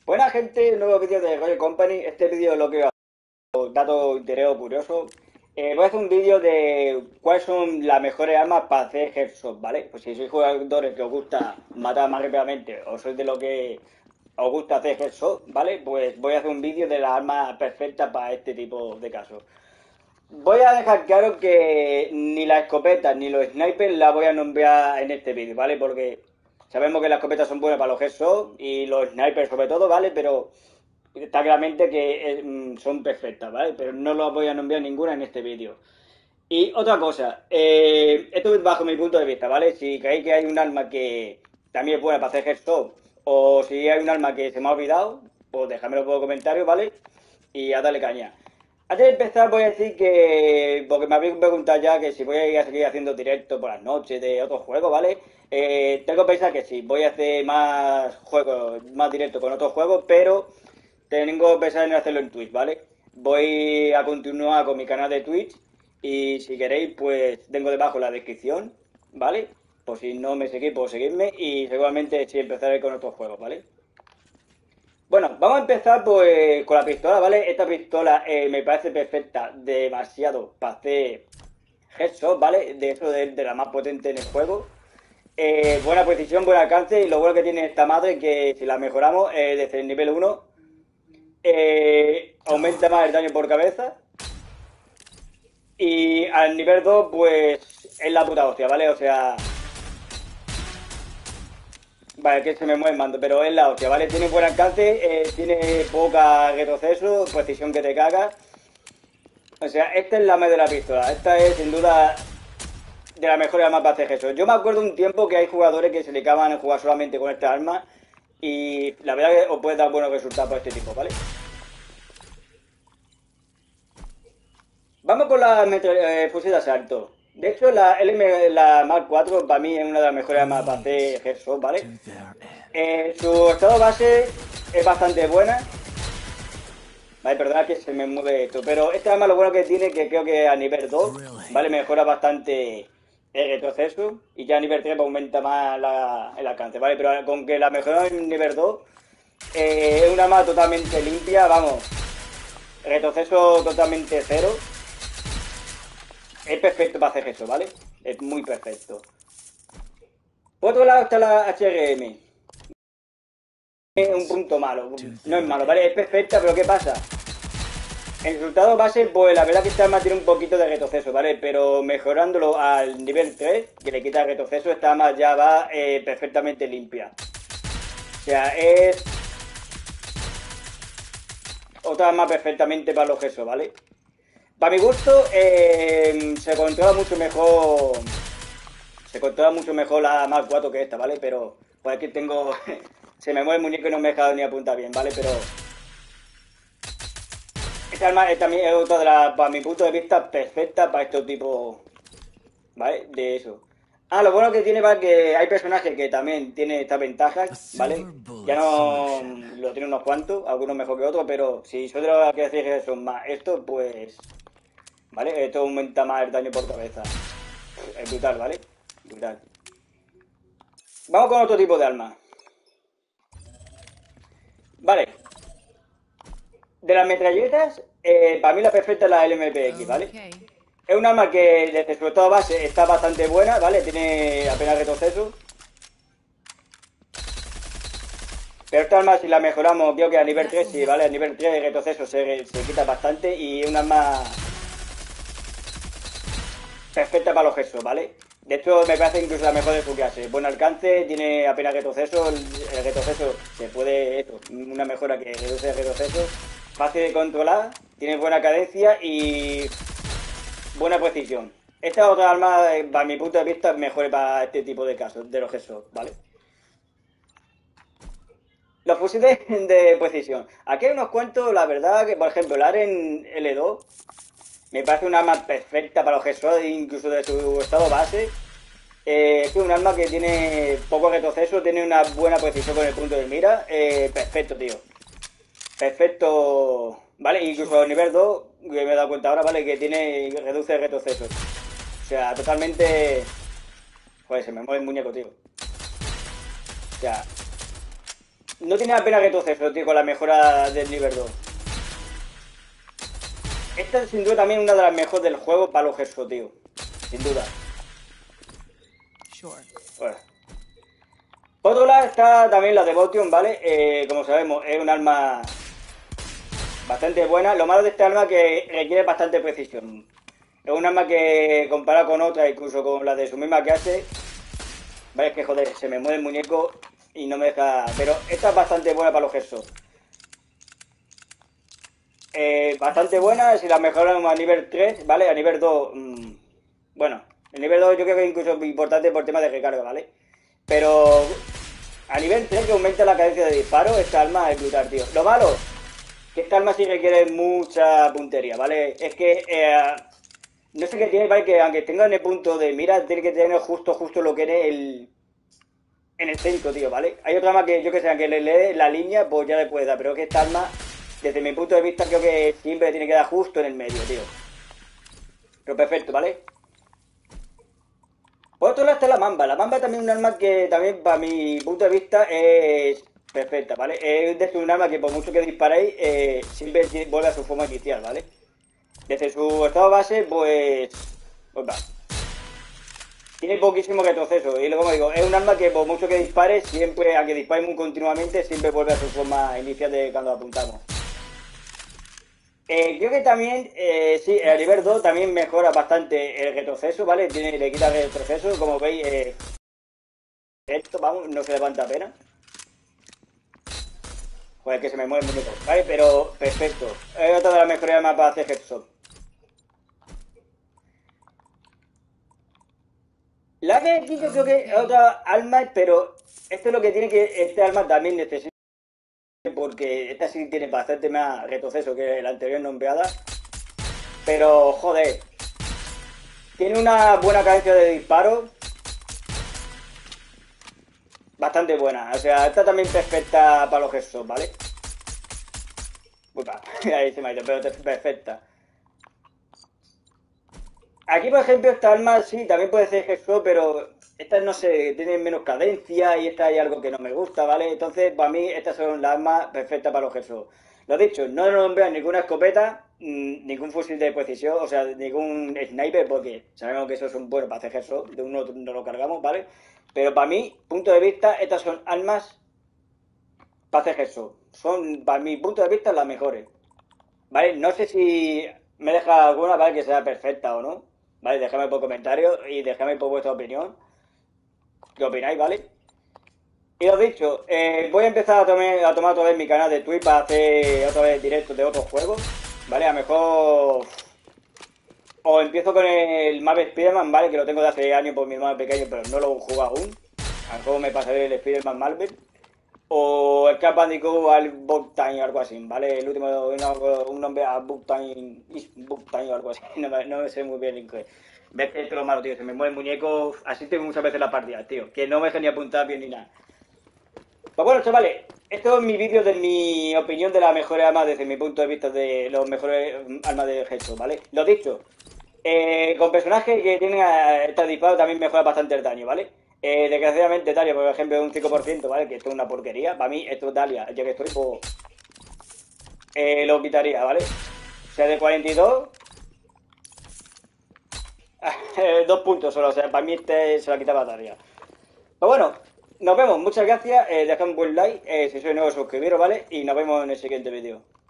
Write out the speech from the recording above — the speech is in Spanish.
Buena gente, nuevo vídeo de Roger Company. Este vídeo lo que dato interés o curioso. Voy a hacer un vídeo de cuáles son las mejores armas para hacer headshot, ¿vale? Pues si sois jugadores que os gusta matar más rápidamente o sois de lo que os gusta hacer headshot, ¿vale? Pues voy a hacer un vídeo de las armas perfectas para este tipo de casos. Voy a dejar claro que ni la escopeta ni los snipers la voy a nombrar en este vídeo, ¿vale? Porque sabemos que las escopetas son buenas para los headshots y los snipers sobre todo, ¿vale? Pero está claramente que son perfectas, ¿vale? Pero no las voy a nombrar ninguna en este vídeo. Y otra cosa, esto es bajo mi punto de vista, ¿vale? Si creéis que hay un arma que también es buena para hacer headshot o si hay un arma que se me ha olvidado, pues dejadmelo por los comentarios, ¿vale? Y a darle caña. Antes de empezar voy a decir que, porque me habéis preguntado ya que si voy a ir a seguir haciendo directo por las noches de otros juegos, ¿vale? Tengo que pensar que sí, voy a hacer más juegos, más directo con otros juegos, pero tengo que pensar en hacerlo en Twitch, ¿vale? Voy a continuar con mi canal de Twitch y si queréis, pues tengo debajo la descripción, ¿vale? Por si no me seguís, por seguirme y seguramente sí empezaré con otros juegos, ¿vale? Bueno, vamos a empezar pues con la pistola, ¿vale? Esta pistola me parece perfecta, demasiado para hacer headshot, ¿vale? De eso de la más potente en el juego. Buena precisión, buen alcance y lo bueno que tiene esta madre que si la mejoramos desde el nivel 1 aumenta más el daño por cabeza y al nivel 2 pues es la puta hostia, ¿vale? O sea, vale, que se me mueve el mando, pero es la hostia, ¿vale? Tiene buen alcance, tiene poca retroceso, precisión que te cagas. O sea, esta es la madre de la pistola. Esta es sin duda de las mejores armas para hacer eso. Yo me acuerdo un tiempo que hay jugadores que se dedicaban a jugar solamente con esta arma y la verdad que os puede dar buenos resultados para este tipo, ¿vale? Vamos con la fusil de asalto. De hecho, la Mark 4 para mí es una de las mejores armas para hacer headshot, ¿vale? Su estado base es bastante buena. Vale, perdona que se me mueve esto, pero este arma lo bueno que tiene que creo que a nivel 2, ¿vale? Mejora bastante el retroceso y ya a nivel 3 aumenta más el alcance, ¿vale? Pero con que la mejora en nivel 2 es un arma totalmente limpia, vamos, retroceso totalmente cero, es perfecto para hacer eso, ¿vale? Es muy perfecto. Por otro lado está la HRM, es un punto malo, no es malo, ¿vale? Es perfecta, pero ¿qué pasa? El resultado base, pues la verdad que esta arma tiene un poquito de retroceso, ¿vale? Pero mejorándolo al nivel 3, que le quita el retroceso, esta arma ya va perfectamente limpia. O sea, es otra arma perfectamente para los gesos, ¿vale? Para mi gusto, se controla mucho mejor. Se controla mucho mejor la Mark 4 que esta, ¿vale? Pero pues aquí tengo. Se me mueve el muñeco y no me he dejado ni apuntar bien, ¿vale? Pero esta arma también es otra de las, para mi punto de vista, perfecta para estos tipos, ¿vale? De eso. Ah, lo bueno que tiene va que hay personajes que también tienen estas ventajas, ¿vale? Ya no lo tienen unos cuantos, algunos mejor que otros, pero si soy de los que decís que son más estos, pues, ¿vale? Esto aumenta más el daño por cabeza. Es brutal, ¿vale? Brutal. Vamos con otro tipo de armas. Vale, de las metralletas, para mí la perfecta es la LMPX, ¿vale? Okay. Es un arma que desde su estado base está bastante buena, ¿vale? Tiene apenas retroceso. Pero esta arma si la mejoramos, creo que a nivel That 3 will sí, help. ¿vale? A nivel 3 de retroceso se quita bastante y es un arma perfecta para los gestos, ¿vale? De hecho, me parece incluso la mejor de su clase. Buen alcance, tiene apenas retroceso, el retroceso se puede, esto, una mejora que reduce el retroceso. Fácil de controlar, tiene buena cadencia y buena precisión. Esta otra arma, para mi punto de vista, es mejor para este tipo de casos, de los gestos, ¿vale? Los fusiles de precisión. Aquí hay unos cuantos, la verdad, que por ejemplo, el Aren L2 me parece un arma perfecta para los gestos, incluso de su estado base. Es un arma que tiene poco retroceso, tiene una buena precisión con el punto de mira. Perfecto, tío. Perfecto. Vale, incluso a nivel 2 que me he dado cuenta ahora, vale, que tiene reduce el retroceso. O sea, totalmente. Joder, se me mueve el muñeco, tío. O sea, no tiene la pena retroceso, tío, con la mejora del nivel 2. Esta es sin duda también una de las mejores del juego para los Gerso, tío. Sin duda. Bueno. Por otro lado está también la Devotion, ¿vale? Como sabemos, es un arma bastante buena. Lo malo de este arma es que requiere bastante precisión. Es un arma que, comparado con otras, incluso con la de su misma clase, vale, es que joder, se me mueve el muñeco y no me deja... Pero esta es bastante buena para los Gersos. Bastante buena, si la mejoran a nivel 3, ¿vale? A nivel 2, bueno, el nivel 2 yo creo que es incluso importante por tema de recarga, ¿vale? Pero a nivel 3 que aumenta la cadencia de disparo, esta arma es brutal, tío. Lo malo, que esta arma sí requiere mucha puntería, ¿vale? Es que, no sé qué tiene, ¿vale? Que aunque tenga en el punto de mira, tiene que tener justo lo que en el centro, tío, ¿vale? Hay otra arma que yo que sé, que le lee la línea, pues ya le puede dar, pero que esta arma, desde mi punto de vista, creo que siempre tiene que dar justo en el medio, tío. Pero perfecto, ¿vale? Por otro lado está la mamba. La mamba también es un arma que también, para mi punto de vista, es perfecta, ¿vale? Es desde un arma que por mucho que disparéis, siempre vuelve a su forma inicial, ¿vale? Desde su estado base, pues va. Tiene poquísimo retroceso. Y luego, como digo, es un arma que por mucho que dispare, siempre, aunque dispare muy continuamente, siempre vuelve a su forma inicial de cuando apuntamos. Creo que también, sí, el nivel 2 también mejora bastante el retroceso, ¿vale? Le quita el retroceso, como veis, esto, vamos, no se levanta apenas. Joder, que se me mueve el muñeco, ¿vale? Pero perfecto. Es otra de las mejores armas para hacer headshot. La ABX yo creo que es otra arma, pero esto es lo que tiene que este arma también necesita, porque esta sí tiene bastante más retroceso que la anterior nombrada. Pero, joder, tiene una buena cadencia de disparo. Bastante buena. O sea, esta también perfecta para los gestos, ¿vale? Upa, ahí se me ha ido, pero perfecta. Aquí, por ejemplo, esta arma sí, también puede ser gesto, pero estas no sé, tienen menos cadencia y esta hay algo que no me gusta, ¿vale? Entonces, para mí, estas son las armas perfectas para los gestos. Lo dicho, no nombran ninguna escopeta, ningún fusil de precisión, o sea, ningún sniper, porque sabemos que esos son buenos para hacer gestos, de uno no lo cargamos, ¿vale? Pero para mí, punto de vista, estas son armas para hacer gestos. Son, para mi punto de vista, las mejores. ¿Vale? No sé si me deja alguna, ¿vale? Que sea perfecta o no. ¿Vale? Dejadme por comentarios y dejadme por vuestra opinión. ¿Qué opináis, vale? Y lo dicho, voy a empezar a tomar otra vez mi canal de Twitch para hacer otra vez directos de otros juegos. ¿Vale? A lo mejor... O empiezo con el Marvel Spider-Man, ¿vale? Que lo tengo de hace años por mi hermano pequeño, pero no lo he jugado aún. A lo mejor me pasaré el Spider-Man Marvel. O el Crash Bandicoot al Book Time o algo así, ¿vale? El último, un nombre a Book Time o algo así, no me sé muy bien el inglés. Ves que esto es lo malo, tío, se me mueve el muñeco, así tengo muchas veces la partida, tío, que no me deja ni apuntar bien ni nada. Pues bueno, chavales, esto es mi vídeo de mi opinión de las mejores armas desde mi punto de vista de los mejores armas de Headshot, ¿vale? Lo dicho, con personajes que tienen esta disparo también mejora bastante el daño, ¿vale? Desgraciadamente Talia, por ejemplo, es un 5%, ¿vale? Que esto es una porquería. Para mí, esto es Talia, ya que estoy, pues... lo quitaría, ¿vale? O sea, de 42... 2 puntos solo, o sea, para mí este se la quitaba Talia. Pues bueno, nos vemos, muchas gracias, dejad un buen like, si sois nuevo suscribiros, ¿vale? Y nos vemos en el siguiente vídeo.